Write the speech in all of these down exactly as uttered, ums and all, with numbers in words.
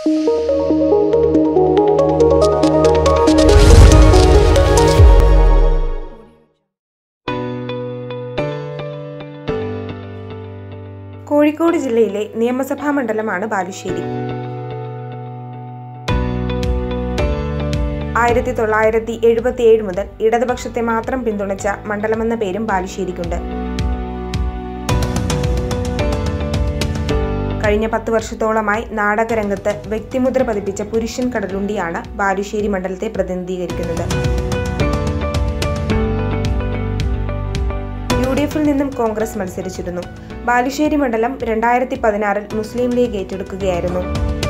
കോഴിക്കോട് ജില്ലയിലെ നിയമസഭാ മണ്ഡലമാണ് ബാലുശ്ശേരി. ആയിരത്തി തൊള്ളായിരത്തി എഴുപത്തി ഏഴ് മുതൽ ഇടതുപക്ഷത്തെ മാത്രം പിന്തുണച്ച മണ്ഡലമെന്ന പേരും ബാലുശ്ശേരിക്കുണ്ട്. കഴിഞ്ഞ പത്ത് വർഷത്തോളമായി നാടകരംഗത്ത് വ്യക്തിമുദ്ര പതിപ്പിച്ച പുരുഷൻ കടലുണ്ടിയാണ് ബാലുശ്ശേരി മണ്ഡലത്തെ പ്രതിനിധീകരിക്കുന്നത്. യു ഡി എഫിൽ നിന്നും കോൺഗ്രസ് മത്സരിച്ചിരുന്നു. ബാലുശ്ശേരി മണ്ഡലം രണ്ടായിരത്തി പതിനാറിൽ മുസ്ലിം ലീഗ് ഏറ്റെടുക്കുകയായിരുന്നു.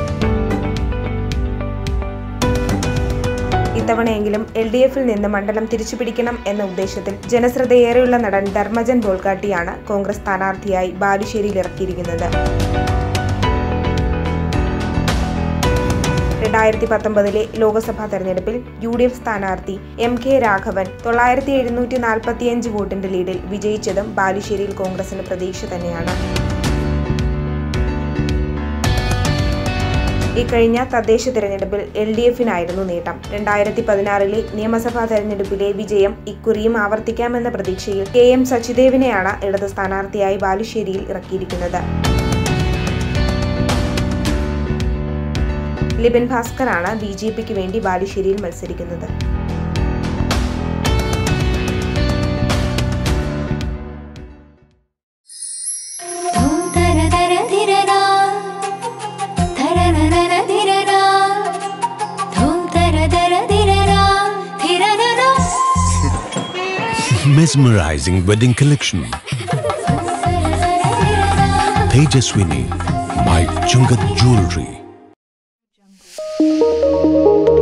ഇത്തവണയെങ്കിലും എൽ ഡി എഫിൽ നിന്ന് മണ്ഡലം തിരിച്ചുപിടിക്കണം എന്ന ഉദ്ദേശത്തിൽ ജനശ്രദ്ധയേറെയുള്ള നടൻ ധർമ്മജൻ ബോൾഗാട്ടിയാണ് കോൺഗ്രസ് സ്ഥാനാർത്ഥിയായി ബാലുശ്ശേരിയിൽ ഇറക്കിയിരിക്കുന്നത്. രണ്ടായിരത്തി പത്തൊമ്പതിലെ ലോക്സഭാ തെരഞ്ഞെടുപ്പിൽ യു ഡി എഫ് സ്ഥാനാർത്ഥി എം കെ രാഘവൻ തൊള്ളായിരത്തി എഴുന്നൂറ്റി നാൽപ്പത്തിയഞ്ച് വോട്ടിന്റെ ലീഡിൽ വിജയിച്ചതും ബാലുശ്ശേരിയിൽ കോൺഗ്രസിന് പ്രതീക്ഷ തന്നെയാണ്. ഇക്കഴിഞ്ഞ തദ്ദേശ തെരഞ്ഞെടുപ്പിൽ എൽ ഡി എഫിനായിരുന്നു നേട്ടം. രണ്ടായിരത്തി പതിനാറിലെ നിയമസഭാ തെരഞ്ഞെടുപ്പിലെ വിജയം ഇക്കുറിയും ആവർത്തിക്കാമെന്ന പ്രതീക്ഷയിൽ കെ എം സച്ചിദേവിനെയാണ് ഇടത് സ്ഥാനാർത്ഥിയായി ബാലുശ്ശേരിയിൽ ഇറക്കിയിരിക്കുന്നത്. ലിബിൻ ഭാസ്കറാണ് ബി ജെ പിക്ക് വേണ്ടി ബാലുശ്ശേരിയിൽ മത്സരിക്കുന്നത്. Mesmerizing wedding collection. Tejaswini by Chungat Jewelry.